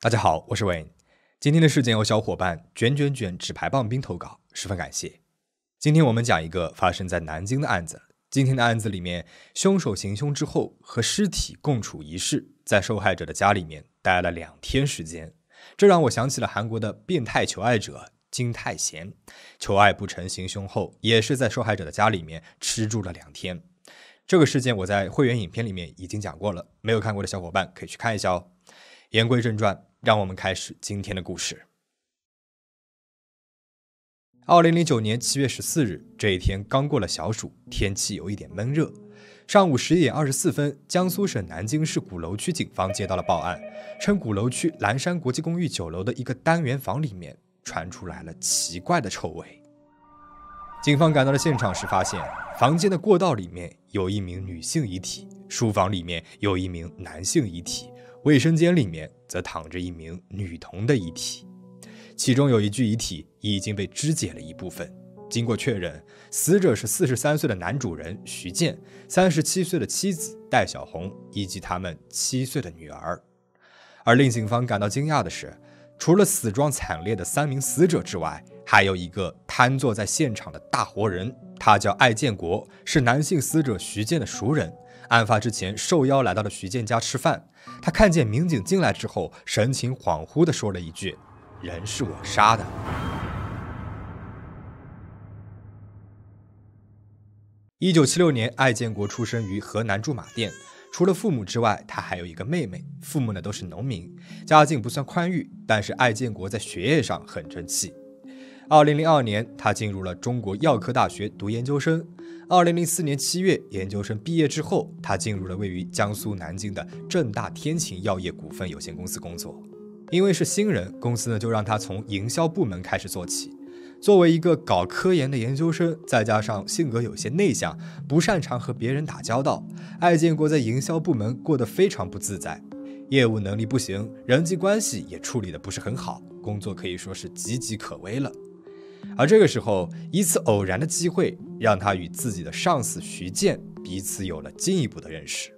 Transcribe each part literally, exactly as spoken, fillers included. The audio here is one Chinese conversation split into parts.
大家好，我是 Wayne。今天的事件由小伙伴卷卷卷纸牌棒冰投稿，十分感谢。今天我们讲一个发生在南京的案子。今天的案子里面，凶手行凶之后和尸体共处一室，在受害者的家里面待了两天时间。这让我想起了韩国的变态求爱者金泰贤，求爱不成行凶后，也是在受害者的家里面吃住了两天。这个事件我在会员影片里面已经讲过了，没有看过的小伙伴可以去看一下哦。言归正传，让我们开始今天的故事。二零零九年七月十四日，这一天刚过了小暑，天气有一点闷热。上午十一点二十四分，江苏省南京市鼓楼区警方接到了报案，称鼓楼区蓝山国际公寓九楼的一个单元房里面传出来了奇怪的臭味。警方赶到了现场时，发现房间的过道里面有一名女性遗体，书房里面有一名男性遗体，卫生间里面则躺着一名女童的遗体，其中有一具遗体已经被肢解了一部分。经过确认，死者是四十三岁的男主人徐建，三十七岁的妻子戴小红以及他们七岁的女儿。而令警方感到惊讶的是，除了死状惨烈的三名死者之外，还有一个瘫坐在现场的大活人，他叫艾建国，是男性死者徐建的熟人。案发之前受邀来到了徐建家吃饭，他看见民警进来之后，神情恍惚地说了一句：“人是我杀的。”一九七六年，艾建国出生于河南驻马店。除了父母之外，他还有一个妹妹，父母呢都是农民，家境不算宽裕，但是艾建国在学业上很争气。二零零二年，他进入了中国药科大学读研究生。二零零四年七月，研究生毕业之后，他进入了位于江苏南京的正大天晴药业股份有限公司工作。因为是新人，公司呢就让他从营销部门开始做起。作为一个搞科研的研究生，再加上性格有些内向，不擅长和别人打交道，艾建国在营销部门过得非常不自在，业务能力不行，人际关系也处理得不是很好，工作可以说是岌岌可危了。而这个时候，一次偶然的机会让他与自己的上司徐建彼此有了进一步的认识。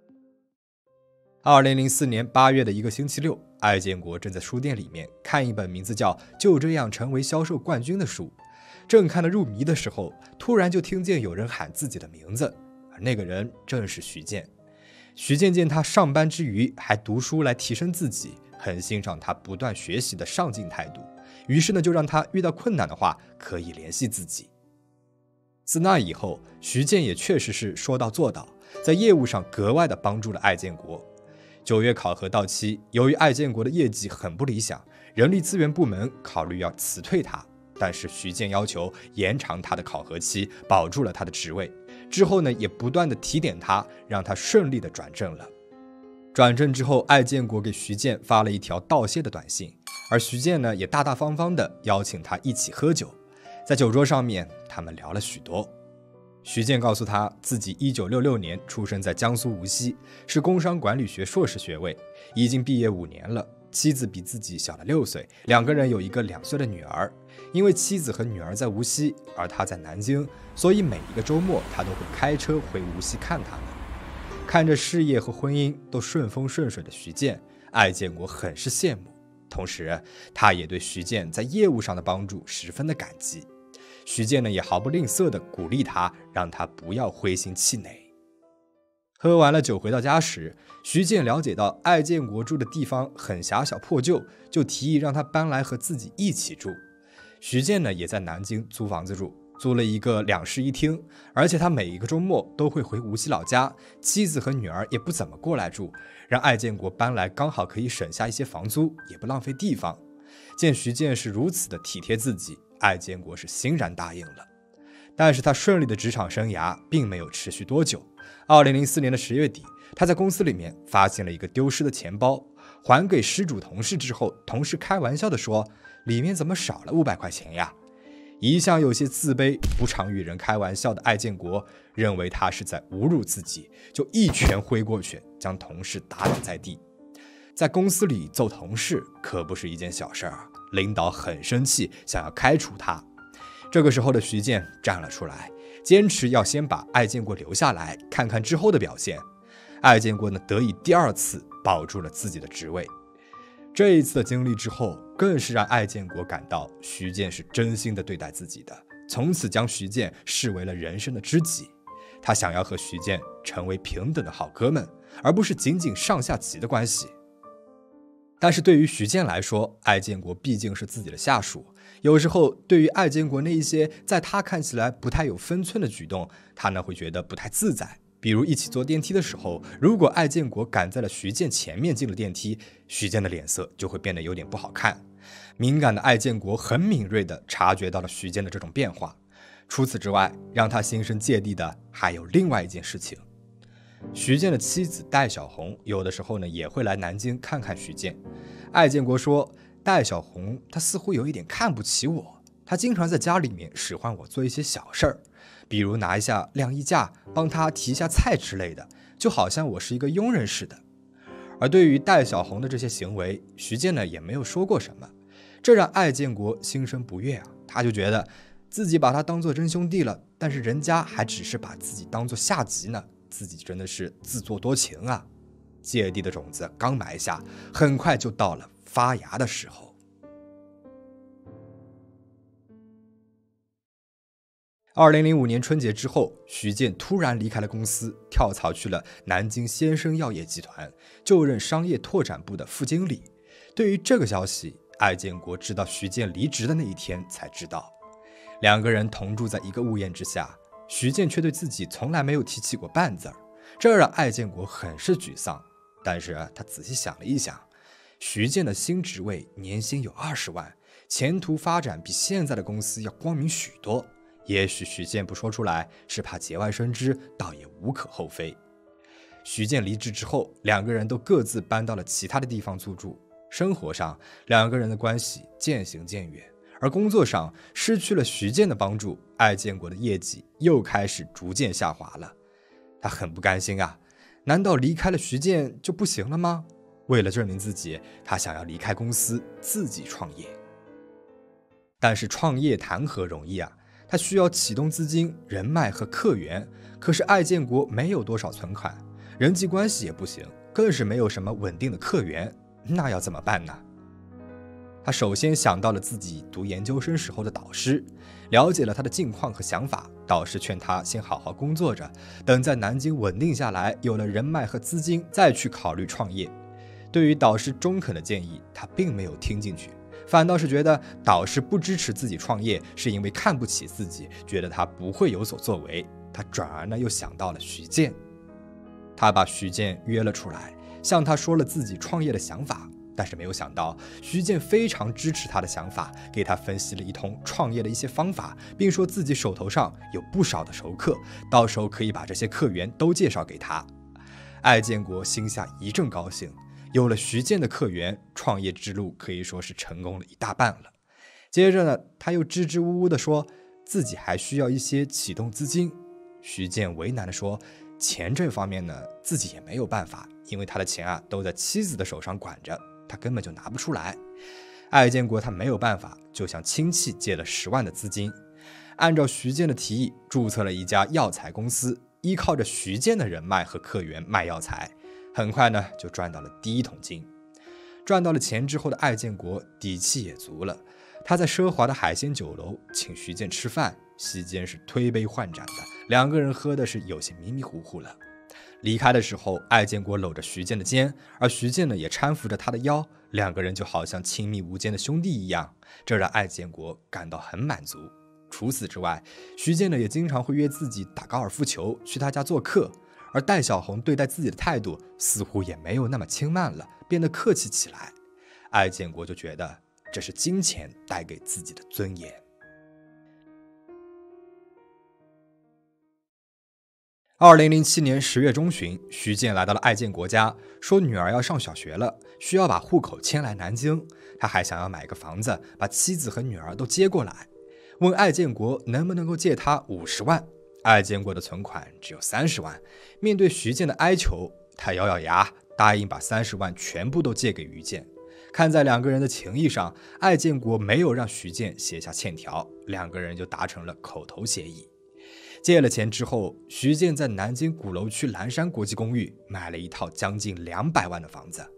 二零零四年八月的一个星期六，艾建国正在书店里面看一本名字叫《就这样成为销售冠军》的书，正看得入迷的时候，突然就听见有人喊自己的名字，而那个人正是徐建。徐建见他上班之余还读书来提升自己，很欣赏他不断学习的上进态度，于是呢就让他遇到困难的话可以联系自己。自那以后，徐建也确实是说到做到，在业务上格外的帮助了艾建国。九月考核到期，由于艾建国的业绩很不理想，人力资源部门考虑要辞退他，但是徐建要求延长他的考核期，保住了他的职位。之后呢，也不断的提点他，让他顺利的转正了。转正之后，艾建国给徐建发了一条道谢的短信，而徐建呢，也大大方方的邀请他一起喝酒。在酒桌上面，他们聊了许多。徐建告诉他，自己一九六六年出生在江苏无锡，是工商管理学硕士学位，已经毕业五年了。妻子比自己小了六岁，两个人有一个两岁的女儿。因为妻子和女儿在无锡，而他在南京，所以每一个周末他都会开车回无锡看他们。看着事业和婚姻都顺风顺水的徐建，艾建国很是羡慕，同时他也对徐建在业务上的帮助十分的感激。徐建呢也毫不吝啬地鼓励他，让他不要灰心气馁。喝完了酒回到家时，徐建了解到艾建国住的地方很狭小破旧，就提议让他搬来和自己一起住。徐建呢也在南京租房子住，租了一个两室一厅，而且他每一个周末都会回无锡老家，妻子和女儿也不怎么过来住，让艾建国搬来刚好可以省下一些房租，也不浪费地方。见徐建是如此的体贴自己，艾建国是欣然答应了。但是他顺利的职场生涯并没有持续多久。二零零四年的十月底，他在公司里面发现了一个丢失的钱包，还给失主同事之后，同事开玩笑的说，里面怎么少了五百块钱呀？一向有些自卑，不常与人开玩笑的艾建国认为他是在侮辱自己，就一拳挥过去，将同事打倒在地。在公司里揍同事可不是一件小事儿，领导很生气，想要开除他。这个时候的徐建站了出来，坚持要先把艾建国留下来，看看之后的表现。艾建国呢，得以第二次保住了自己的职位。 这一次的经历之后，更是让艾建国感到徐建是真心的对待自己的，从此将徐建视为了人生的知己。他想要和徐建成为平等的好哥们，而不是仅仅上下级的关系。但是对于徐建来说，艾建国毕竟是自己的下属，有时候对于艾建国那一些在他看起来不太有分寸的举动，他呢会觉得不太自在。比如一起坐电梯的时候，如果艾建国赶在了徐建前面进了电梯，徐建的脸色就会变得有点不好看。敏感的艾建国很敏锐地察觉到了徐建的这种变化。除此之外，让他心生芥蒂的还有另外一件事情。徐建的妻子戴小红有的时候呢也会来南京看看徐建。艾建国说，戴小红她似乎有一点看不起我，她经常在家里面使唤我做一些小事儿，比如拿一下晾衣架，帮她提一下菜之类的，就好像我是一个佣人似的。而对于戴小红的这些行为，徐建呢也没有说过什么，这让艾建国心生不悦啊。他就觉得自己把他当作真兄弟了，但是人家还只是把自己当作下级呢，自己真的是自作多情啊。芥蒂的种子刚埋下，很快就到了发芽的时候。二零零五年春节之后，徐建突然离开了公司，跳槽去了南京先生药业集团，就任商业拓展部的副经理。对于这个消息，艾建国直到徐建离职的那一天才知道。两个人同住在一个屋檐之下，徐建却对自己从来没有提起过半字儿，这让艾建国很是沮丧。但是他仔细想了一想，徐建的新职位年薪有二十万，前途发展比现在的公司要光明许多。也许徐建不说出来，是怕节外生枝，倒也无可厚非。徐建离职之后，两个人都各自搬到了其他的地方租住。生活上，两个人的关系渐行渐远，而工作上失去了徐建的帮助，艾建国的业绩又开始逐渐下滑了。他很不甘心啊，难道离开了徐建就不行了吗？为了证明自己，他想要离开公司，自己创业。但是创业谈何容易啊，他需要启动资金、人脉和客源，可是艾建国没有多少存款，人际关系也不行，更是没有什么稳定的客源，那要怎么办呢？他首先想到了自己读研究生时候的导师，了解了他的近况和想法。导师劝他先好好工作着，等在南京稳定下来，有了人脉和资金，再去考虑创业。对于导师中肯的建议，他并没有听进去，反倒是觉得导师不支持自己创业，是因为看不起自己，觉得他不会有所作为。他转而呢又想到了徐建，他把徐建约了出来，向他说了自己创业的想法。但是没有想到，徐建非常支持他的想法，给他分析了一通创业的一些方法，并说自己手头上有不少的熟客，到时候可以把这些客源都介绍给他。艾建国心下一阵高兴，有了徐建的客源，创业之路可以说是成功了一大半了。接着呢，他又支支吾吾地说自己还需要一些启动资金。徐建为难地说，钱这方面呢，自己也没有办法，因为他的钱啊都在妻子的手上管着，他根本就拿不出来。艾建国他没有办法，就向亲戚借了十万的资金，按照徐建的提议注册了一家药材公司，依靠着徐建的人脉和客源卖药材，很快呢就赚到了第一桶金。赚到了钱之后的艾建国底气也足了，他在奢华的海鲜酒楼请徐建吃饭，席间是推杯换盏的，两个人喝的是有些迷迷糊糊了。离开的时候，艾建国搂着徐建的肩，而徐建呢也搀扶着他的腰，两个人就好像亲密无间的兄弟一样，这让艾建国感到很满足。除此之外，徐建呢也经常会约自己打高尔夫球，去他家做客，而戴小红对待自己的态度似乎也没有那么轻慢了，变得客气起来。艾建国就觉得这是金钱带给自己的尊严。二零零七年十月中旬，徐建来到了艾建国家，说女儿要上小学了，需要把户口迁来南京。他还想要买个房子，把妻子和女儿都接过来，问艾建国能不能够借他五十万。艾建国的存款只有三十万，面对徐建的哀求，他咬咬牙，答应把三十万全部都借给于建。看在两个人的情谊上，艾建国没有让徐建写下欠条，两个人就达成了口头协议。借了钱之后，徐建在南京鼓楼区蓝山国际公寓买了一套将近两百万的房子。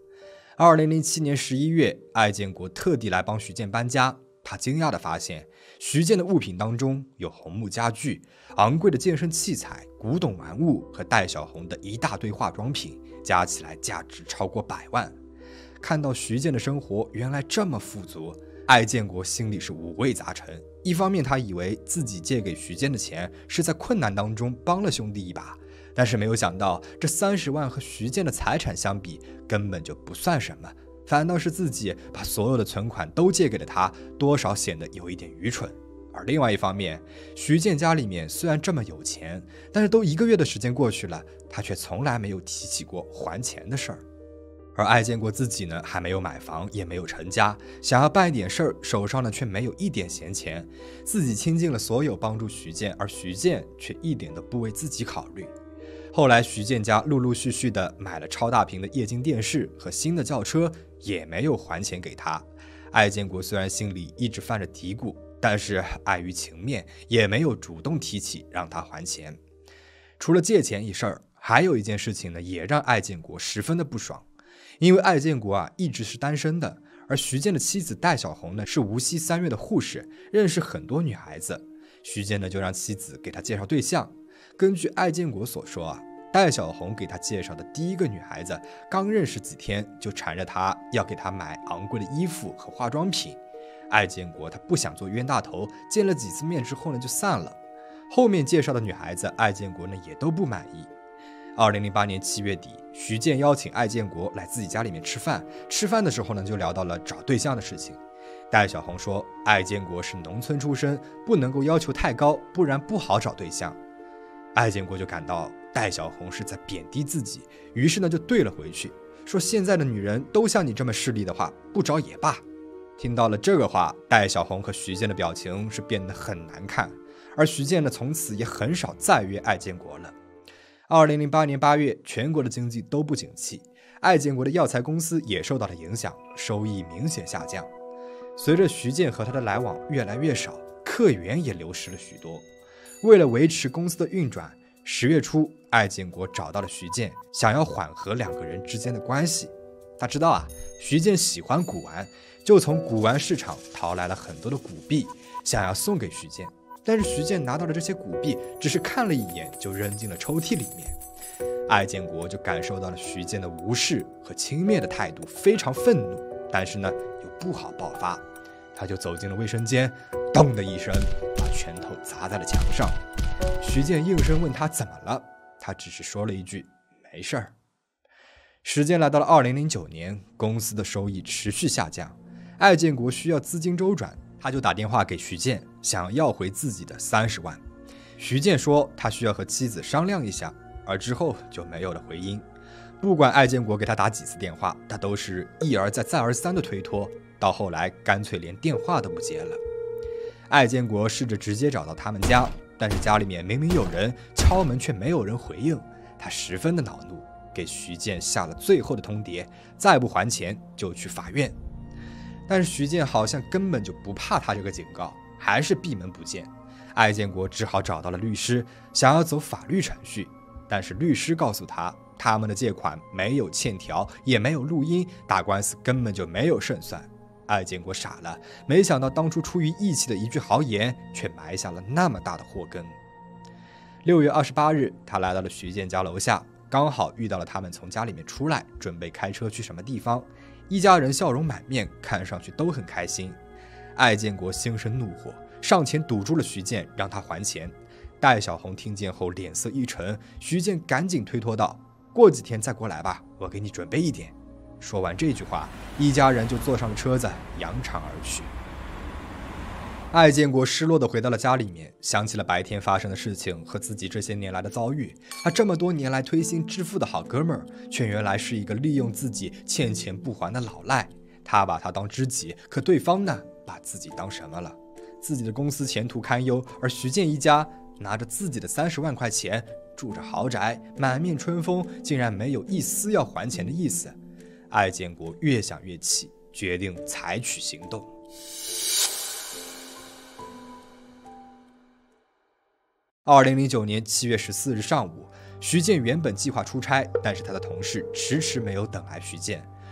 二零零七年十一月，艾建国特地来帮徐建搬家。他惊讶地发现，徐建的物品当中有红木家具、昂贵的健身器材、古董玩物和戴小红的一大堆化妆品，加起来价值超过百万。看到徐建的生活原来这么富足，艾建国心里是五味杂陈。一方面，他以为自己借给徐建的钱是在困难当中帮了兄弟一把，但是没有想到这三十万和徐建的财产相比根本就不算什么，反倒是自己把所有的存款都借给了他，多少显得有一点愚蠢。而另外一方面，徐建家里面虽然这么有钱，但是都一个月的时间过去了，他却从来没有提起过还钱的事儿。而艾建国自己呢，还没有买房，也没有成家，想要办点事儿，手上呢却没有一点闲钱，自己倾尽了所有帮助徐建，而徐建却一点都不为自己考虑。后来徐建家陆陆续续的买了超大屏的液晶电视和新的轿车，也没有还钱给他。艾建国虽然心里一直犯着嘀咕，但是碍于情面，也没有主动提起让他还钱。除了借钱一事儿，还有一件事情呢，也让艾建国十分的不爽。因为艾建国啊一直是单身的，而徐建的妻子戴小红呢是无锡三院的护士，认识很多女孩子。徐建呢就让妻子给他介绍对象。根据艾建国所说啊，戴小红给他介绍的第一个女孩子刚认识几天就缠着他要给他买昂贵的衣服和化妆品。艾建国他不想做冤大头，见了几次面之后呢就散了。后面介绍的女孩子艾建国呢也都不满意。二零零八年七月底，徐建邀请艾建国来自己家里面吃饭。吃饭的时候呢，就聊到了找对象的事情。戴小红说，艾建国是农村出身，不能够要求太高，不然不好找对象。艾建国就感到戴小红是在贬低自己，于是呢就怼了回去，说现在的女人都像你这么势利的话，不找也罢。听到了这个话，戴小红和徐建的表情是变得很难看，而徐建呢从此也很少再约艾建国了。二零零八年八月，全国的经济都不景气，艾建国的药材公司也受到了影响，收益明显下降。随着徐建和他的来往越来越少，客源也流失了许多。为了维持公司的运转，十月初，艾建国找到了徐建，想要缓和两个人之间的关系。他知道啊，徐建喜欢古玩，就从古玩市场淘来了很多的古币，想要送给徐建。但是徐建拿到了这些古币，只是看了一眼就扔进了抽屉里面。艾建国就感受到了徐建的无视和轻蔑的态度，非常愤怒，但是呢又不好爆发。他就走进了卫生间，咚的一声把拳头砸在了墙上。徐建应声问他怎么了，他只是说了一句没事儿。时间来到了二零零九年，公司的收益持续下降，艾建国需要资金周转，他就打电话给徐建，想要回自己的三十万。徐建说他需要和妻子商量一下，而之后就没有了回音。不管艾建国给他打几次电话，他都是一而再再而三的推脱，到后来干脆连电话都不接了。艾建国试着直接找到他们家，但是家里面明明有人，敲门却没有人回应，他十分的恼怒，给徐建下了最后的通牒，再不还钱就去法院。但是徐建好像根本就不怕他这个警告，还是闭门不见。艾建国只好找到了律师，想要走法律程序，但是律师告诉他，他们的借款没有欠条，也没有录音，打官司根本就没有胜算。艾建国傻了，没想到当初出于义气的一句豪言，却埋下了那么大的祸根。六月二十八日，他来到了徐建家楼下，刚好遇到了他们从家里面出来，准备开车去什么地方。一家人笑容满面，看上去都很开心。艾建国心生怒火，上前堵住了徐建，让他还钱。戴小红听见后脸色一沉，徐建赶紧推脱道：过几天再过来吧，我给你准备一点。说完这句话，一家人就坐上了车子，扬长而去。艾建国失落地回到了家里面，想起了白天发生的事情和自己这些年来的遭遇。他这么多年来推心置腹的好哥们儿，却原来是一个利用自己欠钱不还的老赖。他把他当知己，可对方呢，把自己当什么了？自己的公司前途堪忧，而徐建一家拿着自己的三十万块钱，住着豪宅，满面春风，竟然没有一丝要还钱的意思。艾建国越想越气，决定采取行动。二零零九年七月十四日上午，徐建原本计划出差，但是他的同事迟迟没有等来徐建，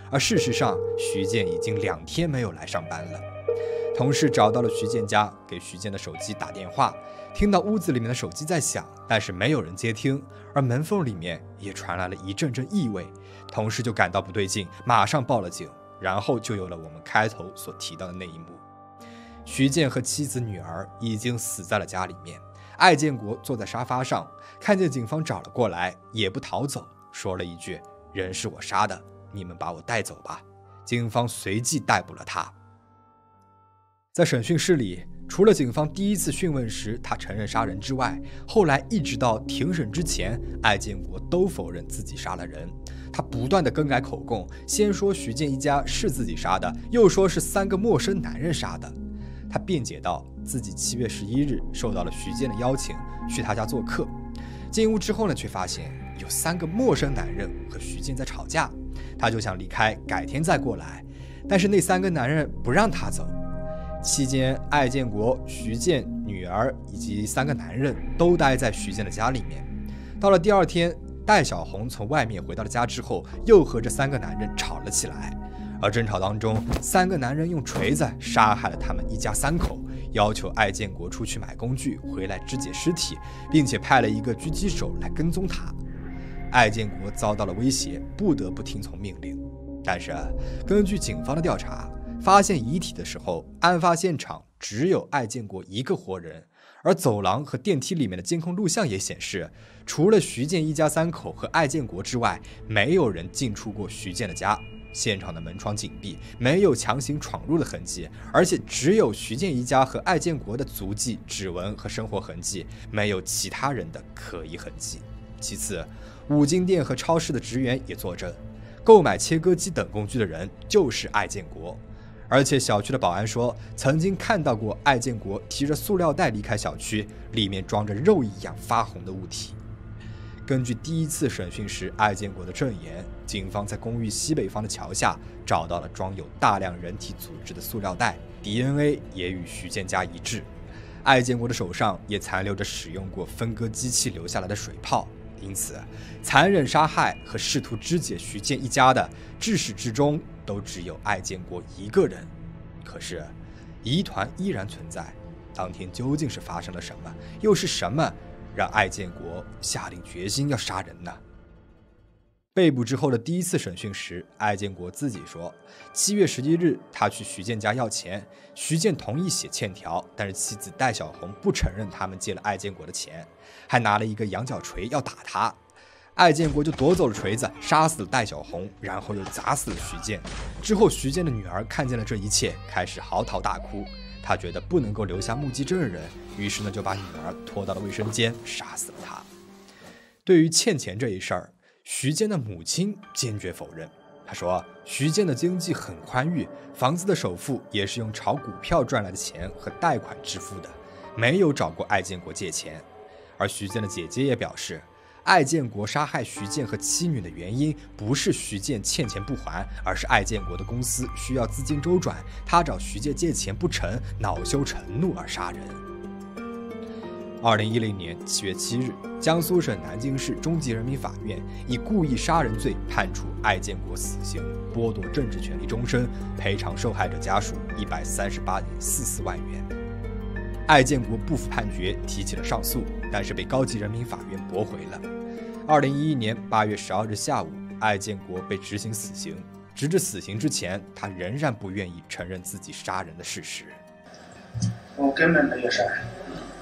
而事实上，徐建已经两天没有来上班了。同事找到了徐建家，给徐建的手机打电话，听到屋子里面的手机在响，但是没有人接听，而门缝里面也传来了一阵阵异味。同事就感到不对劲，马上报了警，然后就有了我们开头所提到的那一幕。徐建和妻子女儿已经死在了家里面，艾建国坐在沙发上，看见警方找了过来，也不逃走，说了一句：“人是我杀的，你们把我带走吧。”警方随即逮捕了他。在审讯室里，除了警方第一次讯问时他承认杀人之外，后来一直到庭审之前，艾建国都否认自己杀了人。他不断地更改口供，先说徐建一家是自己杀的，又说是三个陌生男人杀的。他辩解道，自己七月十一日受到了徐建的邀请，去他家做客。进屋之后呢，却发现有三个陌生男人和徐建在吵架，他就想离开，改天再过来。但是那三个男人不让他走。期间，艾建国、徐建、女儿以及三个男人都待在徐建的家里面。到了第二天，戴小红从外面回到了家之后，又和这三个男人吵了起来。而争吵当中，三个男人用锤子杀害了他们一家三口，要求艾建国出去买工具回来肢解尸体，并且派了一个狙击手来跟踪他。艾建国遭到了威胁，不得不听从命令。但是根据警方的调查，发现遗体的时候，案发现场只有艾建国一个活人，而走廊和电梯里面的监控录像也显示，除了徐建一家三口和艾建国之外，没有人进出过徐建的家。现场的门窗紧闭，没有强行闯入的痕迹，而且只有徐建一家和艾建国的足迹、指纹和生活痕迹，没有其他人的可疑痕迹。其次，五金店和超市的职员也作证，购买切割机等工具的人就是艾建国。而且小区的保安说，曾经看到过艾建国提着塑料袋离开小区，里面装着肉一样发红的物体。根据第一次审讯时艾建国的证言，警方在公寓西北方的桥下找到了装有大量人体组织的塑料袋， D N A 也与徐建家一致。艾建国的手上也残留着使用过分割机器留下来的水泡，因此残忍杀害和试图肢解徐建一家的，至始至终都只有艾建国一个人。可是疑团依然存在，当天究竟是发生了什么，又是什么让艾建国下定决心要杀人呢？被捕之后的第一次审讯时，艾建国自己说，七月十一日他去徐建家要钱，徐建同意写欠条，但是妻子戴小红不承认他们借了艾建国的钱，还拿了一个羊角锤要打他。艾建国就夺走了锤子，杀死了戴小红，然后又砸死了徐建。之后徐建的女儿看见了这一切，开始嚎啕大哭，她觉得不能够留下目击证人，于是呢就把女儿拖到了卫生间，杀死了她。对于欠钱这一事儿，徐建的母亲坚决否认。她说，徐建的经济很宽裕，房子的首付也是用炒股票赚来的钱和贷款支付的，没有找过艾建国借钱。而徐建的姐姐也表示，艾建国杀害徐建和妻女的原因不是徐建欠钱不还，而是艾建国的公司需要资金周转，他找徐建借钱不成，恼羞成怒而杀人。二零一零年七月七日，江苏省南京市中级人民法院以故意杀人罪判处艾建国死刑，剥夺政治权利终身，赔偿受害者家属一百三十八点四四万元。艾建国不服判决，提起了上诉，但是被高级人民法院驳回了。二零一一年八月十二日下午，艾建国被执行死刑。直至死刑之前，他仍然不愿意承认自己杀人的事实。 我根本没有杀人。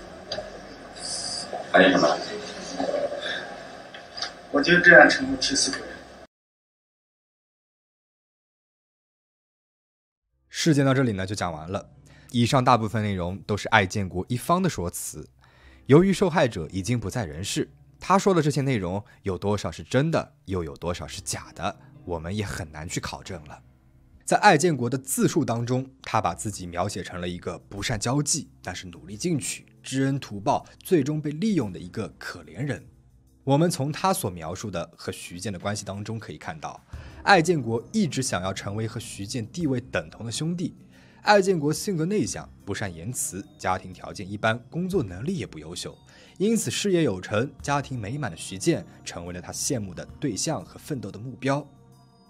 还有什么？ 我就这样成为替死鬼。 事件到这里呢就讲完了。以上大部分内容都是艾建国一方的说辞。由于受害者已经不在人世，他说的这些内容有多少是真的，又有多少是假的，我们也很难去考证了。在艾建国的自述当中，他把自己描写成了一个不善交际，但是努力进取、知恩图报，最终被利用的一个可怜人。我们从他所描述的和徐建的关系当中可以看到，艾建国一直想要成为和徐建地位等同的兄弟。艾建国性格内向，不善言辞，家庭条件一般，工作能力也不优秀，因此事业有成、家庭美满的徐建成为了他羡慕的对象和奋斗的目标。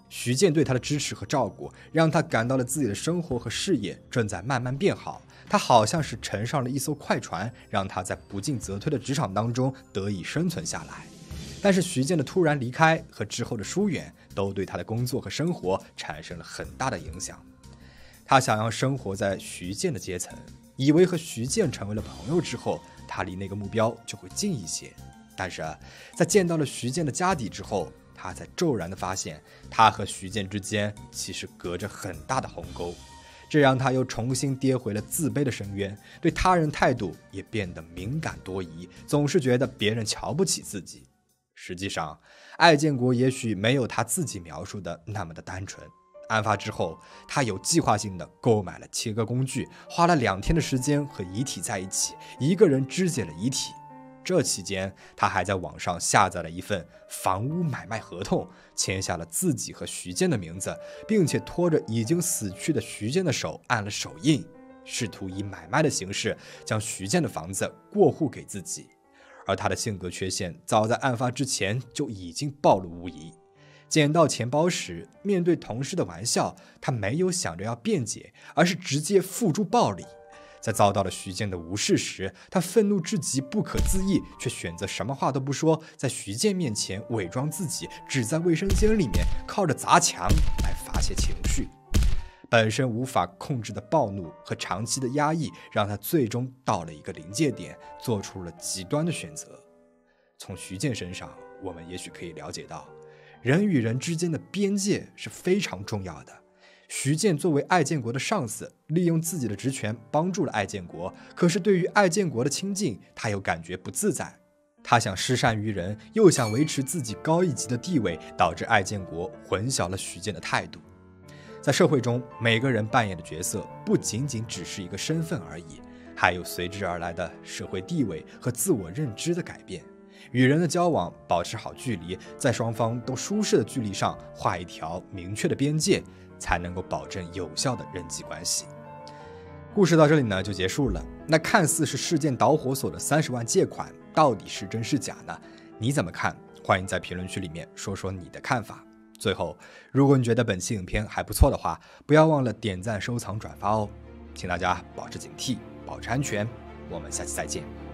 徐建对他的支持和照顾，让他感到了自己的生活和事业正在慢慢变好。他好像是乘上了一艘快船，让他在不进则退的职场当中得以生存下来。但是徐建的突然离开和之后的疏远，都对他的工作和生活产生了很大的影响。他想要生活在徐建的阶层，以为和徐建成为了朋友之后，他离那个目标就会近一些。但是在见到了徐建的家底之后，他才骤然地发现，他和徐建之间其实隔着很大的鸿沟，这让他又重新跌回了自卑的深渊，对他人态度也变得敏感多疑，总是觉得别人瞧不起自己。实际上，艾建国也许没有他自己描述的那么的单纯。案发之后，他有计划性的购买了切割工具，花了两天的时间和遗体在一起，一个人肢解了遗体。这期间，他还在网上下载了一份房屋买卖合同，签下了自己和徐建的名字，并且拖着已经死去的徐建的手按了手印，试图以买卖的形式将徐建的房子过户给自己。而他的性格缺陷早在案发之前就已经暴露无遗。捡到钱包时，面对同事的玩笑，他没有想着要辩解，而是直接付诸暴力。在遭到了徐建的无视时，他愤怒至极，不可自抑，却选择什么话都不说，在徐建面前伪装自己，只在卫生间里面靠着砸墙来发泄情绪。本身无法控制的暴怒和长期的压抑，让他最终到了一个临界点，做出了极端的选择。从徐建身上，我们也许可以了解到，人与人之间的边界是非常重要的。徐建作为艾建国的上司，利用自己的职权帮助了艾建国，可是对于艾建国的亲近，他又感觉不自在。他想施善于人，又想维持自己高一级的地位，导致艾建国混淆了徐建的态度。在社会中，每个人扮演的角色不仅仅只是一个身份而已，还有随之而来的社会地位和自我认知的改变。与人的交往，保持好距离，在双方都舒适的距离上画一条明确的边界，才能够保证有效的人际关系。故事到这里呢就结束了。那看似是事件导火索的三十万借款，到底是真是假呢？你怎么看？欢迎在评论区里面说说你的看法。最后，如果你觉得本期影片还不错的话，不要忘了点赞、收藏、转发哦。请大家保持警惕，保持安全。我们下期再见。